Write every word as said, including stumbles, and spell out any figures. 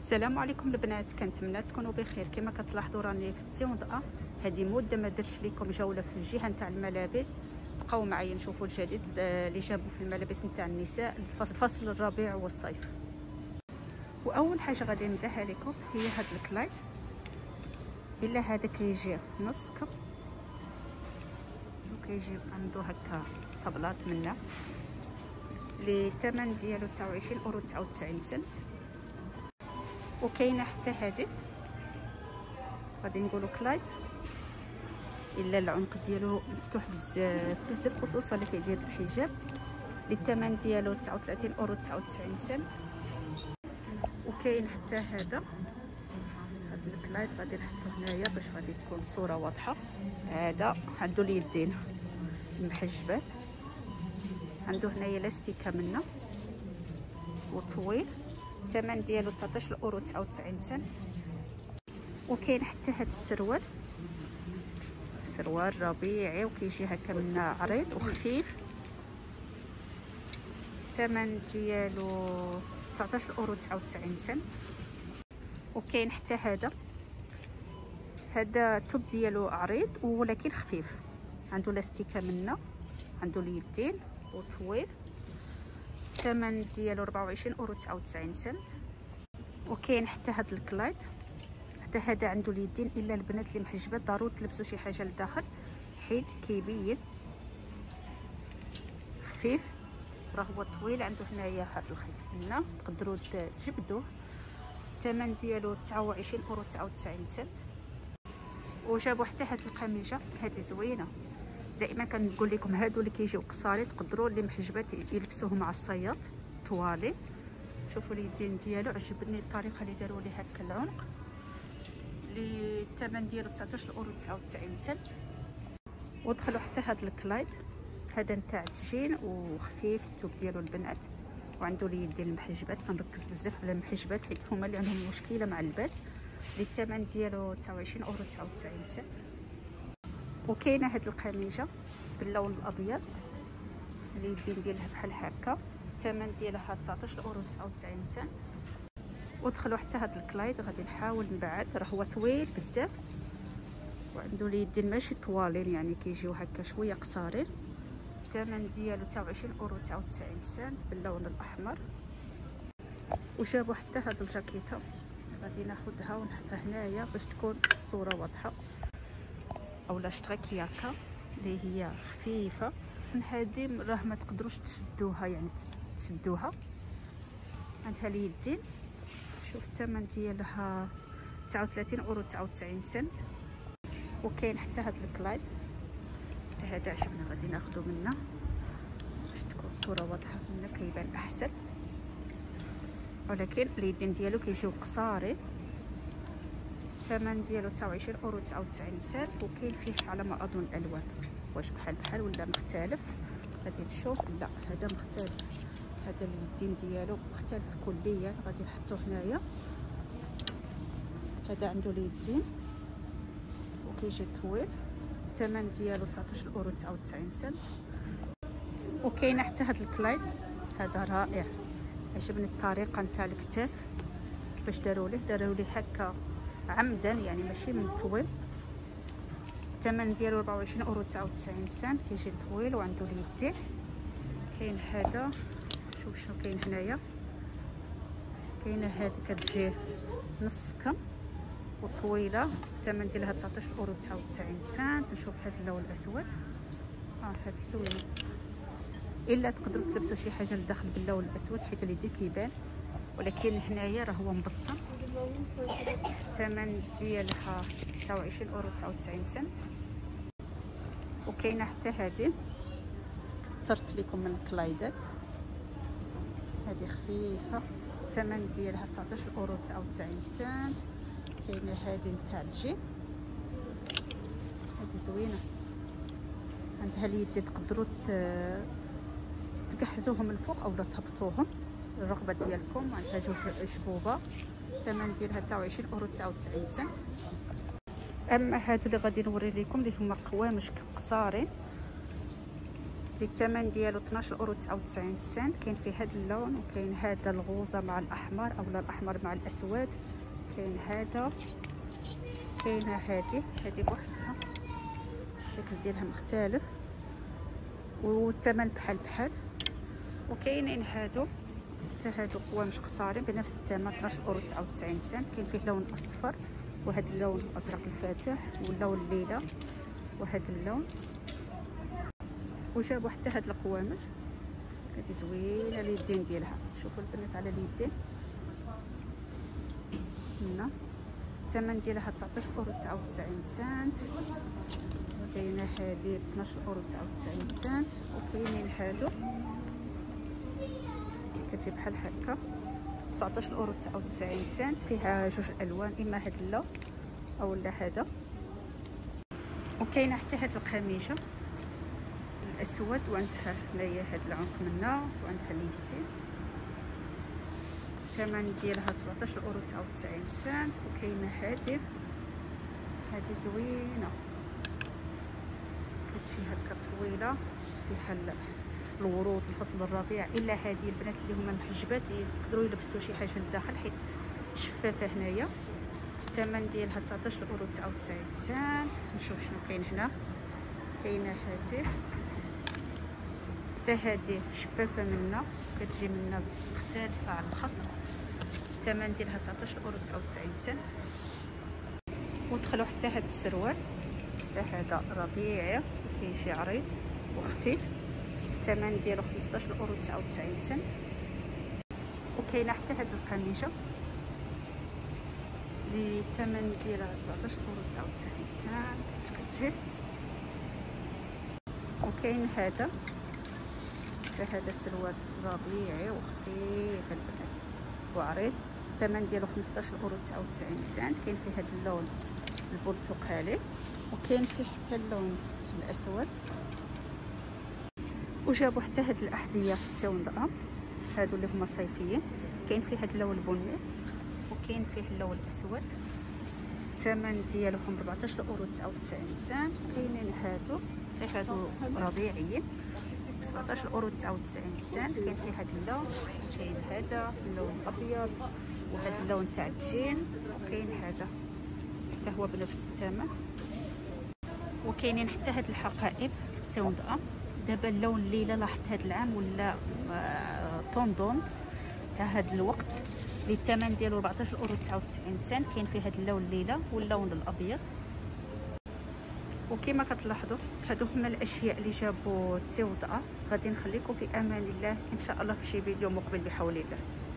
السلام عليكم البنات، كنتمنى تكونوا بخير. كما كتلاحظوا راني في التيوند ا هذه مده ما درتش لكم جوله في الجهه نتاع الملابس. بقاو معايا نشوفوا الجديد اللي جابوا في الملابس نتاع النساء الفصل الربيع والصيف. واول حاجه غادي نبداها لكم هي هذا الكلايد. الا هذا كيجي نص كم كيجي عنده هكا طبلات منه لي الثمن ديالو تسعة وعشرين اورو تسعة وتسعين سنت. وكاينه حتى هذه غادي نقولوا كلايد، الا العنق ديالو مفتوح بزاف بزاف خصوصا اللي كيدير الحجاب، اللي الثمن ديالو تسعة وثلاثين اورو تسعة وتسعين سنت. وكاين حتى هذا هذا الكلايد غادي نحطو هنايا باش غادي تكون الصوره واضحه. هذا عنده اليدين المحجبات، عنده هنايا لاستيكه منه وطويل، الثمن ديالو تسعطاش اورو تسعة وتسعين سنت. وكاين حتى هذا السروال، سروال ربيعي وكيجي هكا من عريض وخفيف، الثمن ديالو تسعطاش اورو تسعة وتسعين سنت. وكاين حتى هذا هذا التوب ديالو عريض ولكن خفيف، عنده لاستيكه منه، عنده اليدين وطويل، الثمن ديالو أربعة وعشرين اورو تسعة وتسعين سنت. وكاين حتى هذا الكلايد، حتى هذا عنده اليدين، الا البنات اللي محجبات ضروري تلبسوا شي حاجه لداخل حيت كيبين خفيف. راه هو طويل، عنده هنايا هذا الخيط هنا تقدروا تجبدوه، الثمن ديالو تسعة وعشرين اورو تسعة وتسعين سنت. وجابوا حتى هذه القميجه، هذه زوينه. دائما كنقول لكم هادو اللي كيجيو قصارين تقدروا اللي محجبات يلبسوه مع الصياد طوالي. شوفوا اليدين ديالو، عجبني الطريقه اللي داروا ليه هكا العنق، اللي الثمن ديالو تسعطاش اورو تسعة وتسعين سنت. ودخلوا حتى هذا الكلايد، هذا نتاع التجين وخفيف، الثوب ديالو البنات وعنده اليدين المحجبات. كنركز بزاف على المحجبات حيت هما اللي عندهم مشكله مع اللباس، اللي الثمن ديالو تسعة وعشرين اورو تسعة وتسعين سنت. وكاينه هاد القميجه باللون الابيض اللي اليدين ديالها بحال هكا، الثمن ديالها تسعطاش اورو تسعة وتسعين سنت. ودخلوا حتى هاد الكلايد، غادي نحاول نبعد، راه هو طويل بزاف وعنده اليدين ماشي طوالين، يعني كيجيو هكا شويه قصارين، الثمن ديالو تسعة وعشرين اورو تسعة وتسعين سنت باللون الاحمر. وجابوا حتى هاد الجاكيته، غادي ناخذها ونحطها هنايا باش تكون الصوره واضحه، اولا شتريكياكا اللي هي خفيفه. من هذه راه ما تقدروش تشدوها، يعني تسدوها، عندها اليدين. شوف الثمن ديالها تسعة وثلاثين اورو تسعة وتسعين سنت. وكاين حتى هذا الكلايد، هذا عجبنا غادي ناخذو منه باش تكون الصوره واضحه منه، كيبان احسن، ولكن اليدين ديالو كيجيو قصارين، الثمن ديالو تسعة وعشرين اورو تسعة وتسعين سنت. وكاين فيه على ما اظن الوان، واش بحال بحال ولا مختلف، غادي نشوف. لا هذا مختلف، هذا اليدين ديالو مختلف كليا، غادي نحطوه هنايا. هذا عنده اليدين وكيجي طويل، الثمن ديالو تسعطاش اورو تسعة وتسعين سنت. وكاينه حتى هذا الكلايد، هذا رائع، عجبني الطريقه نتاع الكتاف باش داروا ليه داروا ليه هكا عمدا، يعني ماشي من طويل، الثمن ديالو أربعة وعشرين اورو تسعة وتسعين سنت. كيجي طويل وعنده اليدين. كاين هذا، شوف شنو كاين هنايا، كاينه هذه كتجي نص كم وطويله، الثمن ديالها تسعطاش اورو تسعة وتسعين سنت. نشوف هذا اللون الاسود، اه هذه زوينه، الا تقدروا تلبسوا شي حاجه لداخل باللون الاسود حيت اليدين كيبان، ولكن هنايا راه هو مبطن، الثمن ديالها تسعة وعشرين اورو تسعة وتسعين سنت. وكاينه حتى هذه اخترت لكم من الكلايدات، هذه خفيفه، الثمن ديالها تسعطاش اورو تسعة وتسعين سنت. كاينه هذه نتاع الجين، هذه زوينه، عندها اليد تقدروا تقحزوهم من الفوق اولا تهبطوهم، الرغبه ديالكم. عندها جوج جبوبه، الثمن ديالها تسعة وعشرين اورو تسعة وتسعين سنت. اما هادو اللي غادي نوري لكم اللي هما قوامش قصارين، الثمن ديالو اثناش اورو تسعة وتسعين سنت. كاين فيه هذا اللون، وكاين هذا الغوزه مع الاحمر اولا الاحمر مع الاسود، كاين هذا، كاينه هذه هذه بوحدها الشكل ديالها مختلف والثمن بحال بحال. وكاينين هادو حتى هادو قوامش قصارين بنفس الثمن اثناش اورو تسعة وتسعين سنت. كاين فيه لون اصفر وهذا اللون الازرق الفاتح واللون الليله وهذا اللون. وجابوا حتى هاد القوامش هادي زوينه اليدين ديالها، شوفوا البنات على اليدين هنا. الثمن ديالها تسعطاش اورو تسعة وتسعين سنت. وكاينه هادي اثناش اورو تسعة وتسعين سنت. وكاينين هادو كتجي بحال هكا تسعطاش اورو تسعة وتسعين سنت. فيها جوج الوان، اما هاد اللون اولا هذا. وكاينه حتى هاد القميشه الاسود وعندها هنايا هاد العنق منها وعندها اليدين. الثمن ديالها سبعطاش اورو تسعة وتسعين سنت. وكاينه هادي هادي زوينه كتجي هكا طويله فيها الورود الفصل الربيع. الا هذه البنات اللي هما محجبات يقدروا يلبسوا شي حاجه لداخل حيت شفافه هنايا. الثمن ديالها تسعطاش اورو تسعة وتسعين سنت. نشوف شنو كاين هنا. كاينه هذه حتى هذه شفافه منا كتجي منا مختلفه على الخصر. الثمن ديالها تسعطاش اورو تسعة وتسعين سنت. ودخلوا حتى هذا السروال حتى هذا ربيعي كيجي عريض وخفيف. الثمن ديالو خمسطاش اورو تسعة وتسعين سنت. وكاينه حتى هاد القميشه اللي الثمن ديالها سبعطاش اورو تسعة وتسعين سنت باش كتجي. وكاين هذا حتى هذا السروال ربيعي وخفيف البنات وعريض. الثمن ديالو خمسطاش اورو تسعة وتسعين سنت. كاين فيه هذا اللون البرتقالي وكاين فيه حتى اللون الاسود. وجابوا حتى هاد الاحذيه في التوندقه هادو اللي هما صيفيين. كاين فيه هاد اللون البني وكاين فيه اللون الاسود. الثمن ديالهم أربعطاش اورو تسعة وتسعين سنت. وكاينين هادو حتى هادو ربيعيين سبعطاش اورو تسعة وتسعين سنت. كاين فيه هاد اللون، كاين هذا اللون الابيض وهذا اللون تاع الجين. وكاين هذا حتى هو بنفس الثمن. وكاينين حتى هاد الحقائب في التوندقه. دابا اللون الليله لاحظت هاد العام ولا طوندونس تاع هاد الوقت اللي الثمن ديالو أربعطاش اورو تسعة وتسعين سنت. كاين فيه هاد اللون الليله واللون الابيض. وكما كتلاحظوا هادو هما الاشياء اللي جابوا التوندقه. غادي نخليكم في امان الله ان شاء الله في شي فيديو مقبل بحول الله.